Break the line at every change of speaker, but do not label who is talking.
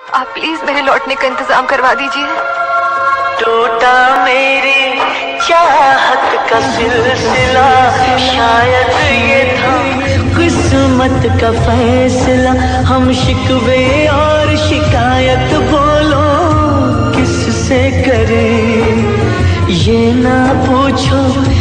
आप प्लीज मेरे लौटने का इंतजाम करवा दीजिए।
टूटा मेरी चाहत का सिलसिला, शायद ये था किस्मत का फैसला। हम शिकवे और शिकायत बोलो किससे करें, ये ना पूछो